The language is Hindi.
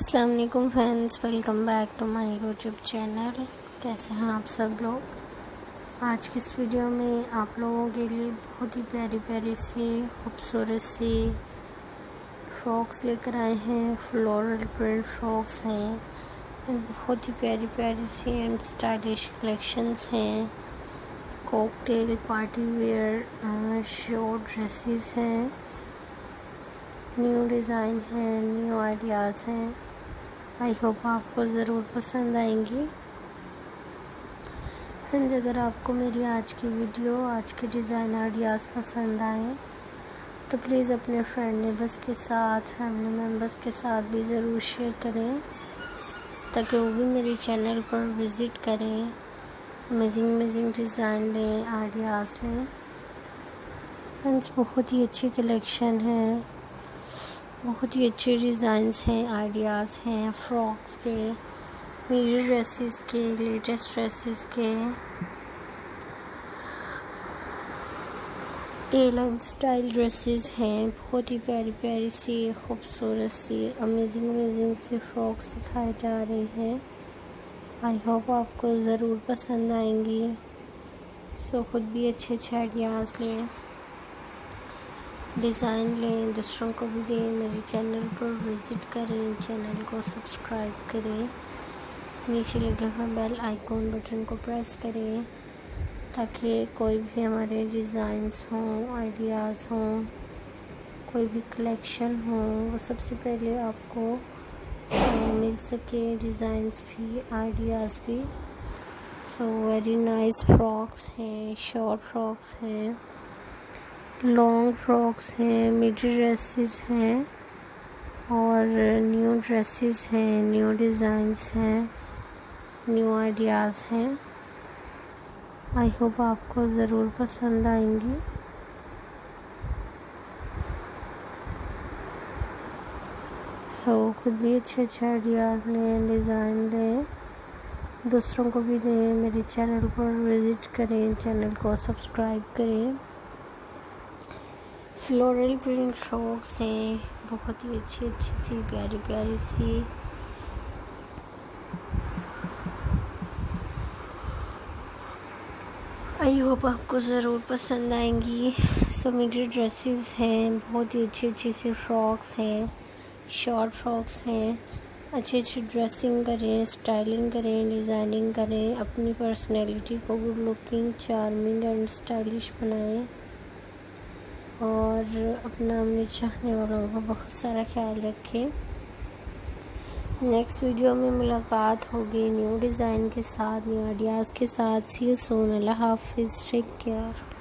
अस्सलाम वालेकुम friends, welcome back to my YouTube channel. कैसे हैं आप सब लोग। आज की इस वीडियो में आप लोगों के लिए बहुत ही प्यारी प्यारी सी खूबसूरत सी फ्रॉक्स लेकर आए हैं। फ्लोरल प्रिंट फ्रॉक्स हैं, बहुत ही प्यारी प्यारी सी एंड स्टाइलिश कलेक्शंस हैं। Cocktail party wear short dresses हैं, न्यू डिज़ाइन है, न्यू आइडियाज़ हैं। आई होप आपको ज़रूर पसंद आएंगी। फ्रेंड्स, अगर आपको मेरी आज की वीडियो, आज के डिज़ाइन आइडियाज़ पसंद आए तो प्लीज़ अपने फ्रेंड नेबर्स के साथ, फैमिली मेम्बर्स के साथ भी ज़रूर शेयर करें ताकि वो भी मेरे चैनल पर विज़िट करें, अमेजिंग डिज़ाइन लें, आइडियाज़ लें। फ्रेंड्स, बहुत ही अच्छी कलेक्शन है, बहुत ही अच्छे डिज़ाइंस हैं, आइडियाज़ हैं फ्रॉक्स के, मिडी ड्रेसेस के, लेटेस्ट ड्रेसेस के, एयरलाइन स्टाइल ड्रेसेस हैं। बहुत ही प्यारी प्यारी सी खूबसूरत सी अमेजिंग सी फ्रॉक्स दिखाई जा रही हैं। आई होप आपको ज़रूर पसंद आएंगी। सो खुद भी अच्छे आइडियाज़ लें, डिज़ाइन लें, दूसरों को भी दें। मेरे चैनल पर विज़िट करें, चैनल को सब्सक्राइब करें, नीचे लगे हुए बेल आइकॉन बटन को प्रेस करें ताकि कोई भी हमारे डिज़ाइंस हों, आइडियाज़ हों, कोई भी कलेक्शन हो वो सबसे पहले आपको मिल सके, डिज़ाइंस भी, आइडियाज़ भी। सो वेरी नाइस फ्रॉक्स हैं, शॉर्ट फ्रॉक्स हैं, लॉन्ग फ्रॉक्स हैं, मिडी ड्रेसेस हैं और न्यू ड्रेसेस हैं, न्यू डिज़ाइंस हैं, न्यू आइडियाज़ हैं। आई होप आपको ज़रूर पसंद आएंगी। खुद भी अच्छे आइडियाज़ लें, डिज़ाइन लें, दूसरों को भी दें। मेरे चैनल पर विज़िट करें, चैनल को सब्सक्राइब करें। फ्लोरल प्रिंट फ्रॉक्स हैं, बहुत ही अच्छी सी प्यारी प्यारी सी। आई होप आपको ज़रूर पसंद आएंगी। मिडी ड्रेसेस हैं, बहुत ही अच्छी सी फ्रॉक्स हैं, शॉर्ट फ्रॉक्स हैं। अच्छी ड्रेसिंग करें, स्टाइलिंग करें, डिज़ाइनिंग करें, अपनी पर्सनैलिटी को good looking, charming and stylish बनाएं और अपने चाहने वालों का बहुत सारा ख्याल रखें। नेक्स्ट वीडियो में मुलाकात होगी न्यू डिज़ाइन के साथ, न्यू आइडियाज़ के साथ। सी यू सून। अल्लाह हाफिज़, टेक केयर।